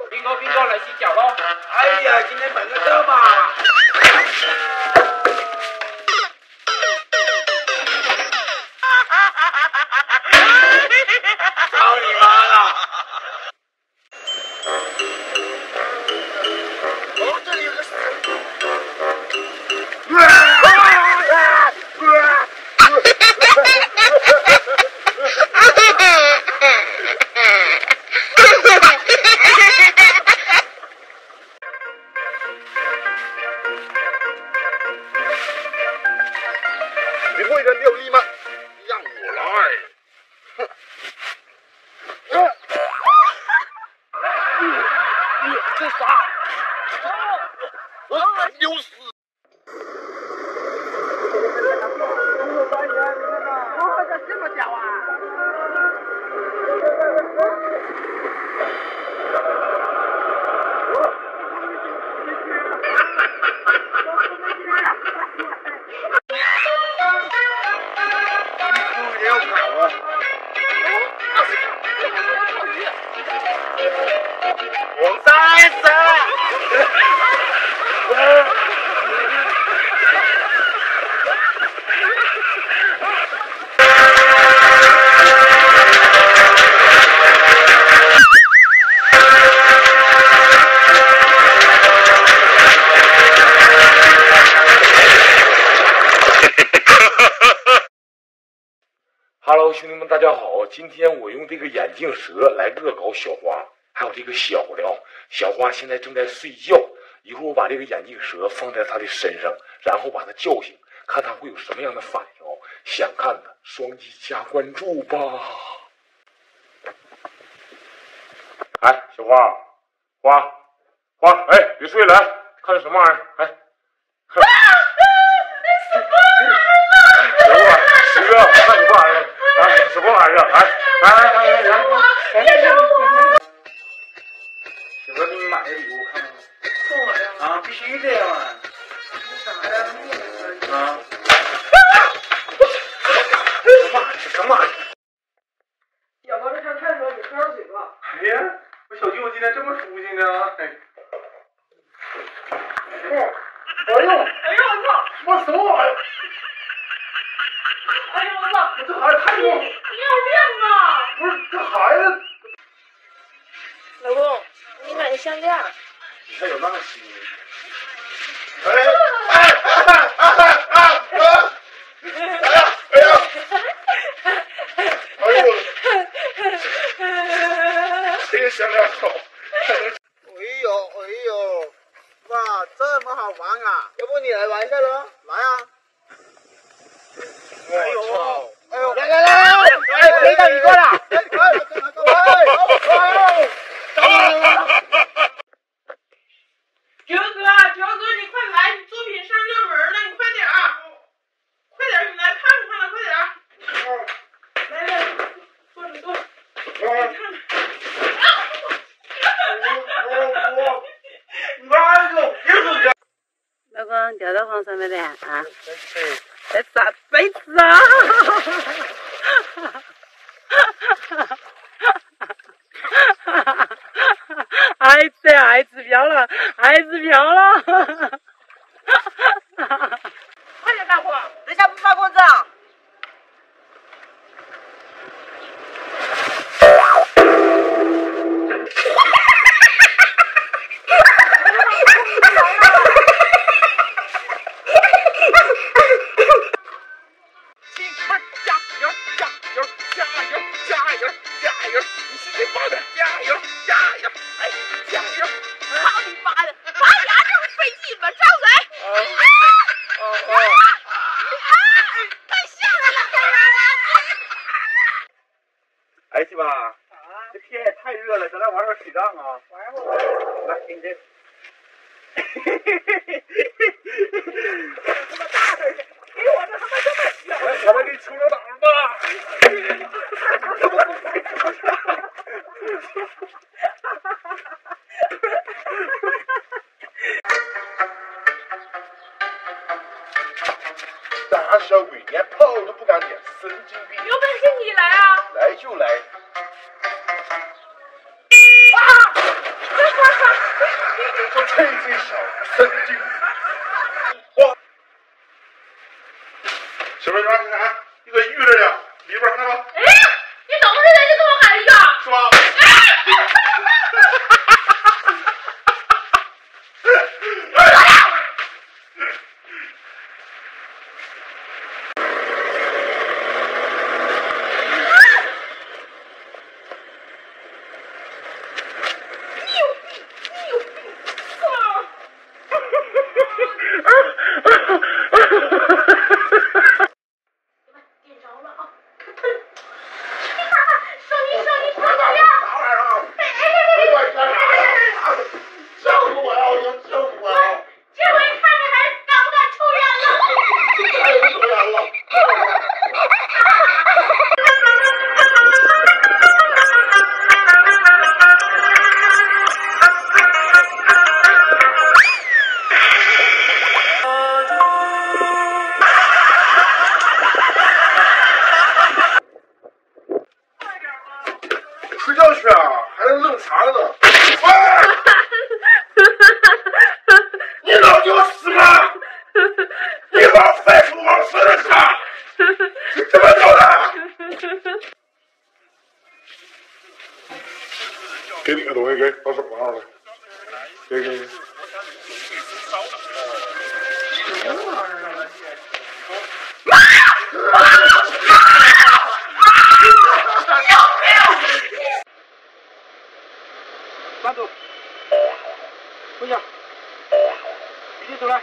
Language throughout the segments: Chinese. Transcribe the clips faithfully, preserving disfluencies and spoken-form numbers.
斌哥，斌哥来洗脚喽！ 哎呀，今天本个车嘛。操你妈了！哦，这里有个。 你会的六力吗？让我来。哼。你你这啥？我丢死！ 我这这么屌啊！ 也要跑啊！ 黄山山。 Hello， 兄弟们，大家好！今天我用这个眼镜蛇来恶搞小花，还有这个小廖。小花现在正在睡觉，一会儿我把这个眼镜蛇放在她的身上，然后把她叫醒，看她会有什么样的反应哦。想看的双击加关注吧！哎，小花，花，花，哎，别睡了，哎，看这什么玩意儿？哎，看。小花，十个，看什么玩意儿？哎，什么玩意儿？哎，哎哎哎哎！ 别找我！小哥给你买的礼物看看。送我呀？啊，必须的呀！啥呀？啊！什么玩意儿？什么玩意儿？ 小哥，这天太热，你喝点水吧。 哎呀，我小舅今天这么出息呢！哎。 哎呦！哎呦我操！ 我什么玩意儿？ 哎呦我操！ 我这孩子太弱。 你有病啊！ 不是这孩子。 老公，你买的项链。 你还有那么心？哎哎哎哎哎哎！哎呀哎呀！哎呦！这个项链好。 哎呦哎呦！哇，这么好玩啊！要不你来玩一下喽？来啊！ 哎呦！ 哎呦！来来来来！哎，可以到一个了！哎哎哎！ 九哥，九哥，你快来，你作品上热门了，你快点儿，快点儿，你来看看了，快点儿。来来，坐着坐着，来看看。 老公掉到床上没得啊？在啥杯子啊？孩子，孩子飘了，孩子飘了！ 快点干活， 等下不发工资啊？ 哎，媳妇，这天也太热了，咱来玩会水仗啊！ 玩会儿。 来，给你这。 这么大的，给我这他妈这么小！ 我来给你出个档吧。胆小鬼连炮都不敢点，神经病！ 有本事你来啊！ 来就来。 啊！ 神经！哇！小妹，你看看，一个玉着的，里边那个。 哎，你怎么知道你给我喊一个？ 是吧？睡觉去啊，还愣啥呢？哎！你老给我死吗？你往废物往死了杀！你怎么搞的？给你个东西，给把手放上来，给给。慢走，跪下，一起走来。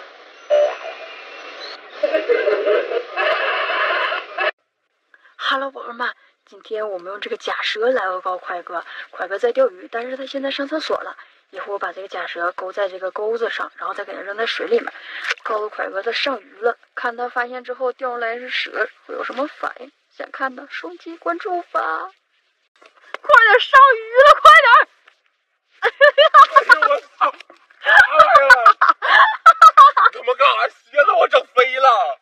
哈喽，宝贝们，今天我们用这个假蛇来恶搞快哥。快哥在钓鱼，但是他现在上厕所了。一会儿我把这个假蛇勾在这个钩子上，然后再给它扔在水里面，告诉快哥他上鱼了。看他发现之后钓上来是蛇，会有什么反应？想看的双击关注吧！快点上鱼了，快点！ 哎呦我操！啥玩意儿？你他妈干啥？鞋子我整飞了！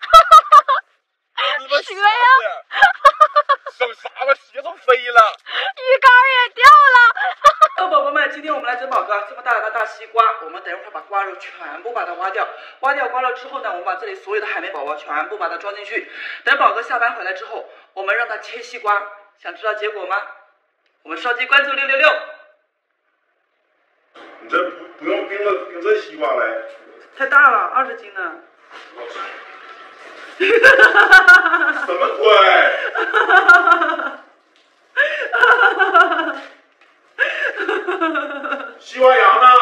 蛇呀！ 整啥吧？鞋都飞了， 鱼竿也掉了。 宝宝们，今天我们来整宝哥这么大的大西瓜，我们等一会儿把瓜肉全部把它挖掉，挖掉瓜肉之后呢，我们把这里所有的海绵宝宝全部把它装进去。等宝哥下班回来之后，我们让他切西瓜。想知道结果吗？我们双击关注六六六。 你这不不用冰了，冰这西瓜来， 太大了，二十斤呢。 什么鬼？西瓜瓤呢？